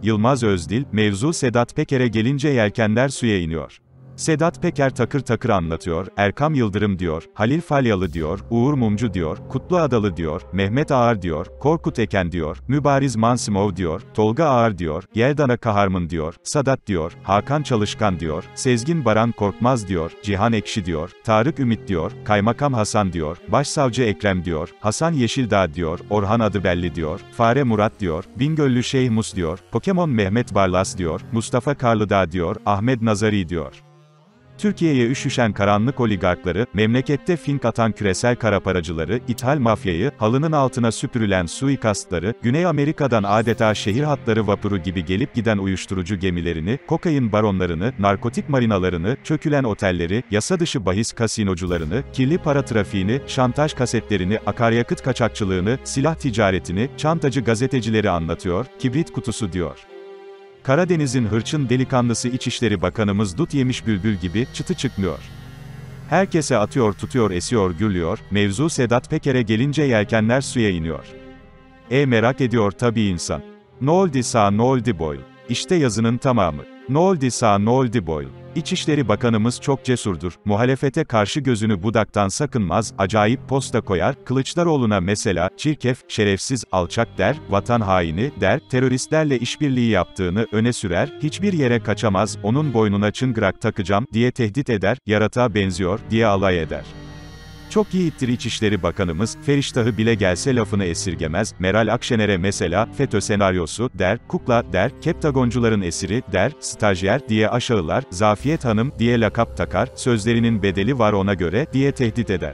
Yılmaz Özdil, mevzu Sedat Peker'e gelince yelkenler suya iniyor. Sedat Peker takır takır anlatıyor, Erkam Yıldırım diyor, Halil Falyalı diyor, Uğur Mumcu diyor, Kutlu Adalı diyor, Mehmet Ağar diyor, Korkut Eken diyor, Mübariz Mansimov diyor, Tolga Ağar diyor, Yeldana Kaharman diyor, Sadat diyor, Hakan Çalışkan diyor, Sezgin Baran Korkmaz diyor, Cihan Ekşi diyor, Tarık Ümit diyor, Kaymakam Hasan diyor, Başsavcı Ekrem diyor, Hasan Yeşildağ diyor, Orhan Adıbelli diyor, Fare Murat diyor, Bingöllü Şeyh Mus diyor, Pokemon Mehmet Barlas diyor, Mustafa Karlıdağ diyor, Ahmet Nazari diyor. Türkiye'ye üşüşen karanlık oligarkları, memlekette fink atan küresel karaparacıları, ithal mafyayı, halının altına süpürülen suikastları, Güney Amerika'dan adeta şehir hatları vapuru gibi gelip giden uyuşturucu gemilerini, kokain baronlarını, narkotik marinalarını, çökülen otelleri, yasa dışı bahis kasinocularını, kirli para trafiğini, şantaj kasetlerini, akaryakıt kaçakçılığını, silah ticaretini, çantacı gazetecileri anlatıyor, kibrit kutusu diyor. Karadeniz'in hırçın delikanlısı İçişleri Bakanımız dut yemiş bülbül gibi, çıtı çıkmıyor. Herkese atıyor tutuyor esiyor gürlüyor, mevzu Sedat Peker'e gelince yelkenler suya iniyor. Merak ediyor tabii insan. Ne oldu sağ ne oldu boy? İşte yazının tamamı. Ne oldu sağ ne oldu boy? İçişleri Bakanımız çok cesurdur, muhalefete karşı gözünü budaktan sakınmaz, acayip posta koyar, Kılıçdaroğlu'na mesela, çirkef, şerefsiz, alçak der, vatan haini, der, teröristlerle işbirliği yaptığını öne sürer, hiçbir yere kaçamaz, onun boynuna çıngırak takacağım, diye tehdit eder, yaratığa benziyor, diye alay eder. Çok yiğittir İçişleri Bakanımız, Feriştahı bile gelse lafını esirgemez, Meral Akşener'e mesela, FETÖ senaryosu, der, kukla, der, Keptagoncuların esiri, der, stajyer, diye aşağılar, Zafiyet Hanım, diye lakap takar, sözlerinin bedeli var ona göre, diye tehdit eder.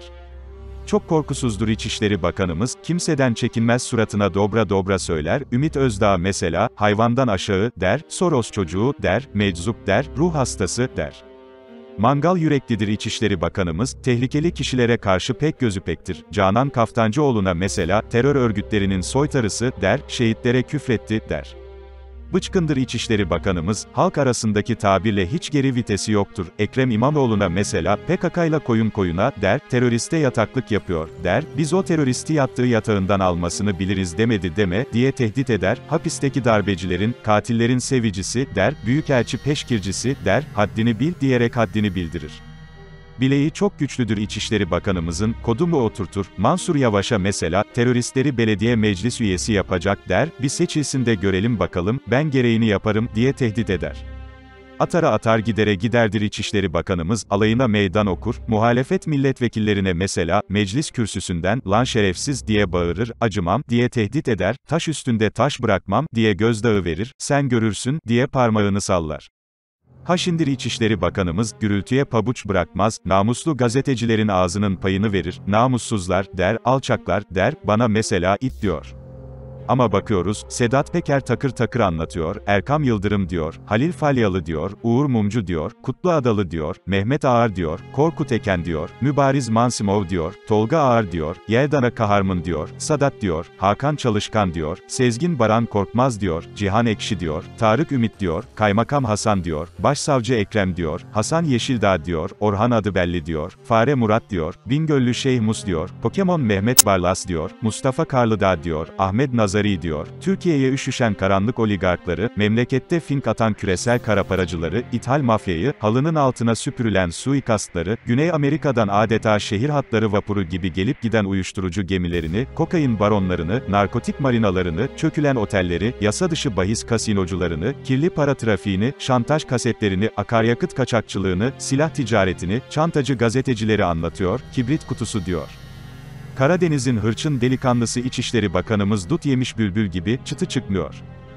Çok korkusuzdur İçişleri Bakanımız, kimseden çekinmez suratına dobra dobra söyler, Ümit Özdağ mesela, hayvandan aşağı, der, Soros çocuğu, der, meczup der, ruh hastası, der. Mangal yüreklidir İçişleri Bakanımız, tehlikeli kişilere karşı pek gözü pektir. Canan Kaftancıoğlu'na mesela, terör örgütlerinin soytarısı, der, şehitlere küfretti, der. Bıçkındır İçişleri Bakanımız, halk arasındaki tabirle hiç geri vitesi yoktur. Ekrem İmamoğlu'na mesela, PKK'yla koyun koyuna, der, teröriste yataklık yapıyor, der, biz o teröristi yattığı yatağından almasını biliriz demedi deme, diye tehdit eder, hapisteki darbecilerin, katillerin sevicisi, der, büyükelçi peşkircisi, der, haddini bil, diyerek haddini bildirir. Bileği çok güçlüdür İçişleri Bakanımızın, kodumu oturtur, Mansur Yavaş'a mesela, teröristleri belediye meclis üyesi yapacak der, bir seçilsin de görelim bakalım, ben gereğini yaparım, diye tehdit eder. Atara atar gidere giderdir İçişleri Bakanımız, alayına meydan okur, muhalefet milletvekillerine mesela, meclis kürsüsünden, lan şerefsiz, diye bağırır, acımam, diye tehdit eder, taş üstünde taş bırakmam, diye gözdağı verir, sen görürsün, diye parmağını sallar. Haşindir İçişleri Bakanımız, gürültüye pabuç bırakmaz, namuslu gazetecilerin ağzının payını verir, namussuzlar, der, alçaklar, der, bana mesela it diyor. Ama bakıyoruz, Sedat Peker takır takır anlatıyor, Erkam Yıldırım diyor, Halil Falyalı diyor, Uğur Mumcu diyor, Kutlu Adalı diyor, Mehmet Ağar diyor, Korkut Eken diyor, Mübariz Mansimov diyor, Tolga Ağar diyor, Yeldana Kaharman diyor, Sadat diyor, Hakan Çalışkan diyor, Sezgin Baran Korkmaz diyor, Cihan Ekşi diyor, Tarık Ümit diyor, Kaymakam Hasan diyor, Başsavcı Ekrem diyor, Hasan Yeşildağ diyor, Orhan Adıbelli diyor, Fare Murat diyor, Bingöllü Şeyh Mus diyor, Pokemon Mehmet Barlas diyor, Mustafa Karlıdağ diyor, Ahmet Nazari diyor, Türkiye'ye üşüşen karanlık oligarkları, memlekette fink atan küresel karaparacıları, ithal mafyayı, halının altına süpürülen suikastları, Güney Amerika'dan adeta şehir hatları vapuru gibi gelip giden uyuşturucu gemilerini, kokain baronlarını, narkotik marinalarını, çökülen otelleri, yasa dışı bahis kasinocularını, kirli para trafiğini, şantaj kasetlerini, akaryakıt kaçakçılığını, silah ticaretini, çantacı gazetecileri anlatıyor, kibrit kutusu diyor. Karadeniz'in hırçın delikanlısı İçişleri Bakanımız dut yemiş bülbül gibi, çıtı çıkmıyor.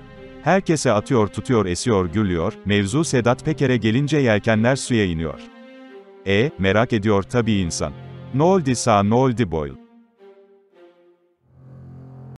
Herkese atıyor tutuyor esiyor gürlüyor, mevzu Sedat Peker'e gelince yelkenler suya iniyor. Merak ediyor tabii insan. Ne oldu sağ ne oldu boy?